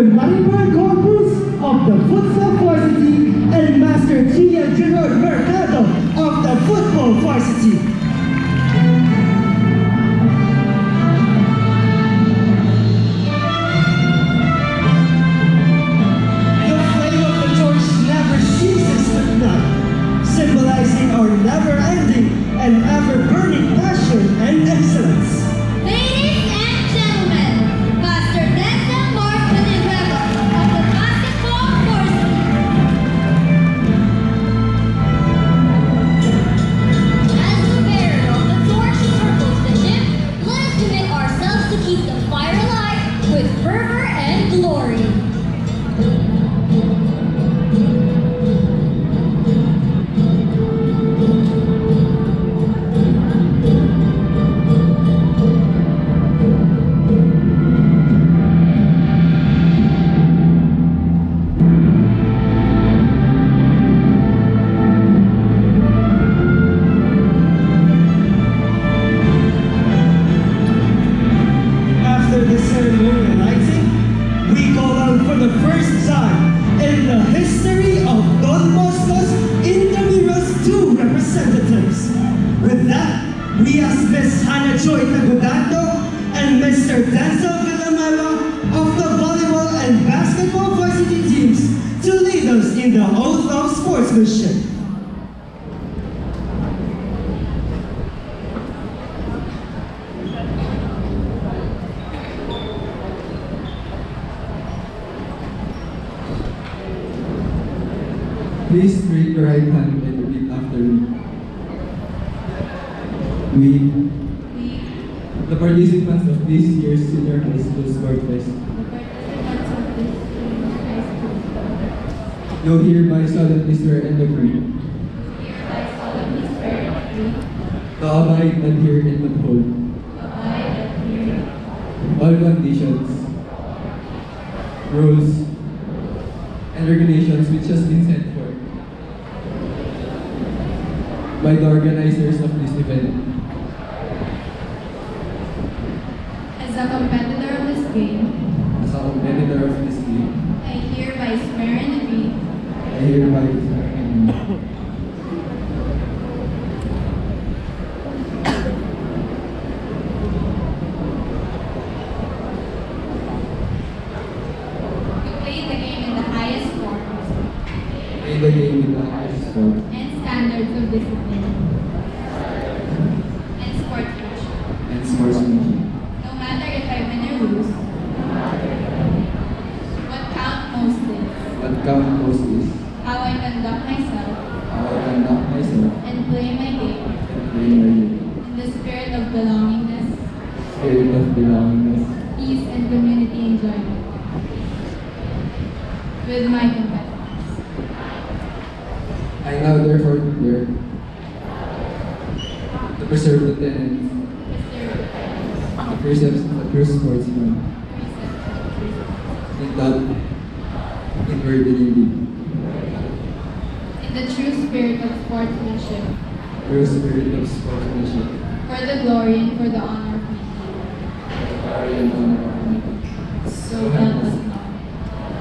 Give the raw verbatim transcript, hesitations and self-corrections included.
volleyball corpus of the futsal varsity and Master Gia Gerard Mercado of the football varsity. Symbolizing our never-ending and ever-burning passion and excellence. Ladies and gentlemen, Pastor Denzel Mark Villanueva of the basketball varsity. As the bearer of the torch that circles the ship, let us commit ourselves to keep the fire alive with fervor and glory. For the first time in the history of Don Bosco's Intramurals two representatives. With that, we ask Miss Hannah Joy Tagudando and Mister Denzel Villanueva of the volleyball and basketball varsity teams to lead us in the oath of sportsmanship. Please raise your right hand and repeat after me. We, We, the participants of this year's Senior High School Sport Fest, the participants of this high school, do hereby solemnly swear and agree hereby solemnly swear and agree to abide, adhere, and uphold to abide and adhere all conditions, rules, and regulations which has been set forth by the organizers of this event. As a competitor of this game, As a competitor of this game, I hereby swear and agree I hereby swear and agree to play the game in the highest form play the game with the highest score and standards of discipline and sportsmanship. and sportsmanship. No matter if I win or lose, what count most is What count most is how I conduct myself how I conduct myself and play my game and play my game. in the spirit of belongingness, Spirit of belongingness, peace, and community enjoyment. With my competitors. I now therefore declare to preserve the tenets, the precepts of the true sportsman, in thought, in word, and in deed. In the true spirit of sportsmanship, True spirit of sportsmanship, for the glory and for the honor of my team. glory and honor of my country. So help us God.